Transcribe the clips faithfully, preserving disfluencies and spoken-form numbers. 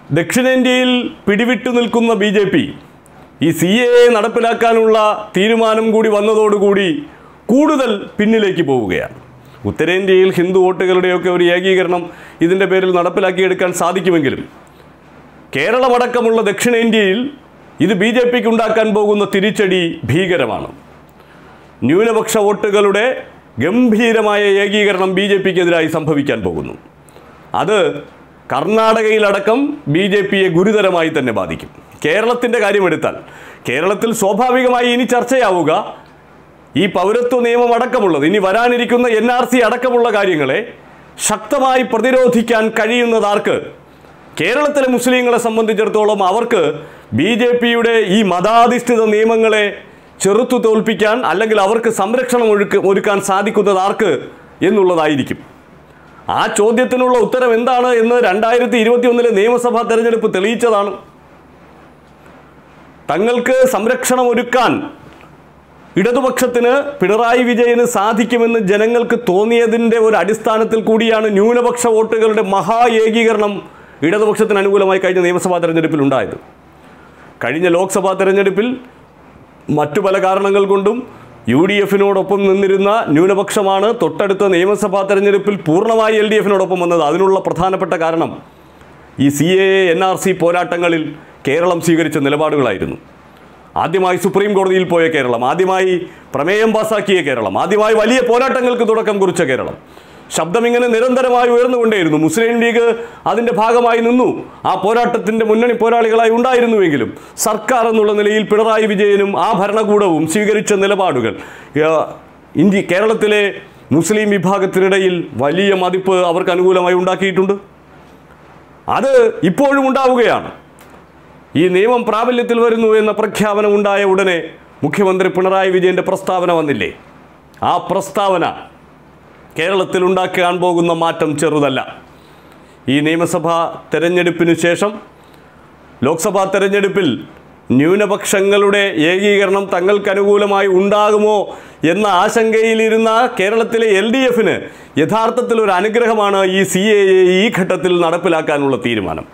ദക്ഷിണേന്ത്യയിൽ പിടിവിട്ടു നിൽക്കുന്ന ബി ജെ പി ഈ സി എ എ നടപ്പിലാക്കാനുള്ള തീരുമാനം കൂടി വന്നതോടുകൂടി കൂടുതൽ പിന്നിലേക്ക് പോവുകയാണ്. ഉത്തരേന്ത്യയിൽ ഹിന്ദു വോട്ടുകളുടെയൊക്കെ ഒരു ഏകീകരണം ഇതിൻ്റെ പേരിൽ നടപ്പിലാക്കിയെടുക്കാൻ സാധിക്കുമെങ്കിലും കേരളമടക്കമുള്ള ദക്ഷിണേന്ത്യയിൽ ഇത് ബി ജെ പിക്ക് ഉണ്ടാക്കാൻ പോകുന്ന തിരിച്ചടി ഭീകരമാണ്. ന്യൂനപക്ഷ വോട്ടുകളുടെ ഗംഭീരമായ ഏകീകരണം ബി ജെ പിക്കെതിരായി സംഭവിക്കാൻ പോകുന്നു. അത് കർണാടകയിലടക്കം ബി ജെ പിയെ ഗുരുതരമായി തന്നെ ബാധിക്കും. കേരളത്തിൻ്റെ കാര്യമെടുത്താൽ കേരളത്തിൽ സ്വാഭാവികമായി ഇനി ചർച്ചയാവുക ഈ പൗരത്വ നിയമം അടക്കമുള്ളത്, ഇനി വരാനിരിക്കുന്ന എൻ ആർ സി അടക്കമുള്ള കാര്യങ്ങളെ ശക്തമായി പ്രതിരോധിക്കാൻ കഴിയുന്നതാർക്ക്? കേരളത്തിലെ മുസ്ലിങ്ങളെ സംബന്ധിച്ചിടത്തോളം അവർക്ക് ബി ജെ പിയുടെ ഈ മതാധിഷ്ഠിത നിയമങ്ങളെ ചെറുത്തു തോൽപ്പിക്കാൻ അല്ലെങ്കിൽ അവർക്ക് സംരക്ഷണം ഒരുക്ക ഒരുക്കാൻ സാധിക്കുന്നത് ആർക്ക് എന്നുള്ളതായിരിക്കും. ആ ചോദ്യത്തിനുള്ള ഉത്തരം എന്താണ് എന്ന് രണ്ടായിരത്തി ഇരുപത്തി ഒന്നിലെ നിയമസഭാ തെരഞ്ഞെടുപ്പ് തെളിയിച്ചതാണ്. തങ്ങൾക്ക് സംരക്ഷണം ഒരുക്കാൻ ഇടതുപക്ഷത്തിന് പിണറായി വിജയന് സാധിക്കുമെന്ന് ജനങ്ങൾക്ക് തോന്നിയതിൻ്റെ ഒരു അടിസ്ഥാനത്തിൽ കൂടിയാണ് ന്യൂനപക്ഷ വോട്ടുകളുടെ മഹാ ഏകീകരണം ഇടതുപക്ഷത്തിന് അനുകൂലമായി കഴിഞ്ഞ നിയമസഭാ തെരഞ്ഞെടുപ്പിൽ ഉണ്ടായത്. കഴിഞ്ഞ ലോക്സഭാ തെരഞ്ഞെടുപ്പിൽ മറ്റു പല കാരണങ്ങൾ കൊണ്ടും യു ഡി എഫിനോടൊപ്പം നിന്നിരുന്ന ന്യൂനപക്ഷമാണ് തൊട്ടടുത്ത നിയമസഭാ തെരഞ്ഞെടുപ്പിൽ പൂർണ്ണമായി എൽ ഡി എഫിനോടൊപ്പം വന്നത്. അതിനുള്ള പ്രധാനപ്പെട്ട കാരണം ഈ C A A N R C പോരാട്ടങ്ങളിൽ കേരളം സ്വീകരിച്ച നിലപാടുകളായിരുന്നു. ആദ്യമായി സുപ്രീം കോടതിയിൽ പോയ കേരളം, ആദ്യമായി പ്രമേയം പാസാക്കിയ കേരളം, ആദ്യമായി വലിയ പോരാട്ടങ്ങൾക്ക് തുടക്കം കുറിച്ച കേരളം. ശബ്ദമിങ്ങനെ നിരന്തരമായി ഉയർന്നുകൊണ്ടേയിരുന്നു. മുസ്ലിം ലീഗ് അതിൻ്റെ ഭാഗമായി നിന്നു, ആ പോരാട്ടത്തിൻ്റെ മുന്നണി പോരാളികളായി ഉണ്ടായിരുന്നുവെങ്കിലും സർക്കാർ എന്നുള്ള നിലയിൽ പിണറായി വിജയനും ആ ഭരണകൂടവും സ്വീകരിച്ച നിലപാടുകൾ ഇന്ത്യ കേരളത്തിലെ മുസ്ലിം വിഭാഗത്തിനിടയിൽ വലിയ മതിപ്പ് അവർക്ക് അനുകൂലമായി ഉണ്ടാക്കിയിട്ടുണ്ട്. അത് ഇപ്പോഴും ഉണ്ടാവുകയാണ്. ഈ നിയമം പ്രാബല്യത്തിൽ വരുന്നു എന്ന പ്രഖ്യാപനം ഉണ്ടായ ഉടനെ മുഖ്യമന്ത്രി പിണറായി വിജയൻ്റെ പ്രസ്താവന വന്നില്ലേ? ആ പ്രസ്താവന കേരളത്തിൽ ഉണ്ടാക്കാൻ പോകുന്ന മാറ്റം ചെറുതല്ല. ഈ നിയമസഭാ തെരഞ്ഞെടുപ്പിനു ശേഷം ലോക്സഭാ തെരഞ്ഞെടുപ്പിൽ ന്യൂനപക്ഷങ്ങളുടെ ഏകീകരണം തങ്ങൾക്ക് അനുകൂലമായി ഉണ്ടാകുമോ എന്ന ആശങ്കയിലിരുന്ന കേരളത്തിലെ എൽ ഡി എഫിന് യഥാർത്ഥത്തിൽ ഒരു അനുഗ്രഹമാണ് ഈ സി എ എ ഈ ഘട്ടത്തിൽ നടപ്പിലാക്കാനുള്ള തീരുമാനം.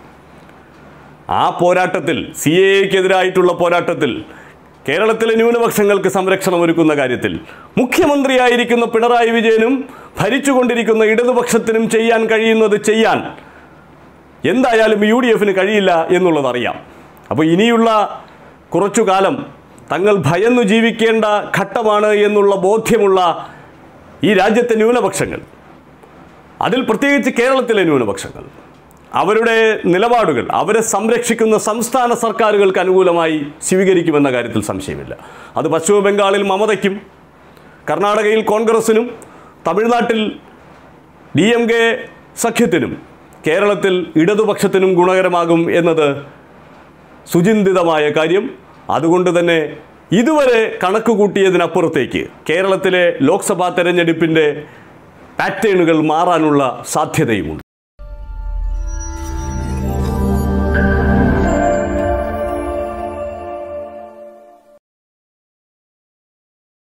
ആ പോരാട്ടത്തിൽ, സി എ എക്കെതിരായിട്ടുള്ള പോരാട്ടത്തിൽ കേരളത്തിലെ ന്യൂനപക്ഷങ്ങൾക്ക് സംരക്ഷണം ഒരുക്കുന്ന കാര്യത്തിൽ മുഖ്യമന്ത്രിയായിരിക്കുന്ന പിണറായി വിജയനും ഭരിച്ചുകൊണ്ടിരിക്കുന്ന ഇടതുപക്ഷത്തിനും ചെയ്യാൻ കഴിയുന്നത് ചെയ്യാൻ എന്തായാലും യു ഡി എഫിന് കഴിയില്ല എന്നുള്ളതറിയാം. അപ്പോൾ ഇനിയുള്ള കുറച്ചു കാലം തങ്ങൾ ഭയന്നു ജീവിക്കേണ്ട ഘട്ടമാണ് എന്നുള്ള ബോധ്യമുള്ള ഈ രാജ്യത്തെ ന്യൂനപക്ഷങ്ങൾ, അതിൽ പ്രത്യേകിച്ച് കേരളത്തിലെ ന്യൂനപക്ഷങ്ങൾ, അവരുടെ നിലപാടുകൾ അവരെ സംരക്ഷിക്കുന്ന സംസ്ഥാന സർക്കാരുകൾക്ക് അനുകൂലമായി സ്വീകരിക്കുമെന്ന കാര്യത്തിൽ സംശയമില്ല. അത് പശ്ചിമ ബംഗാളിൽ മമതയ്ക്കും കർണാടകയിൽ കോൺഗ്രസിനും തമിഴ്നാട്ടിൽ ഡി എം കെ സഖ്യത്തിനും കേരളത്തിൽ ഇടതുപക്ഷത്തിനും ഗുണകരമാകും എന്നത് സുചിന്തിതമായ കാര്യം. അതുകൊണ്ട് തന്നെ ഇതുവരെ കണക്ക് കൂട്ടിയതിനപ്പുറത്തേക്ക് കേരളത്തിലെ ലോക്സഭാ തെരഞ്ഞെടുപ്പിൻ്റെ പാറ്റേണുകൾ മാറാനുള്ള സാധ്യതയുമുണ്ട്.